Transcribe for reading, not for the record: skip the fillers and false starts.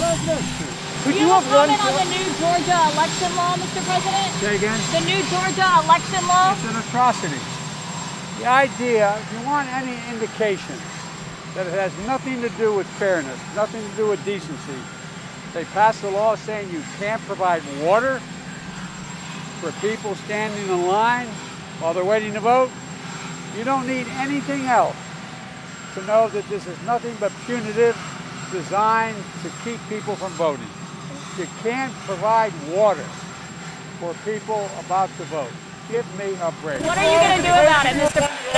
President. Could you have comment on the new Georgia election law, Mr. President? Say again? The new Georgia election law? It's an atrocity. The idea, if you want any indication that it has nothing to do with fairness, nothing to do with decency, they passed a law saying you can't provide water for people standing in line while they're waiting to vote. You don't need anything else to know that this is nothing but punitive, designed to keep people from voting. You can't provide water for people about to vote. Give me a break. What are you going to do about it, Mr.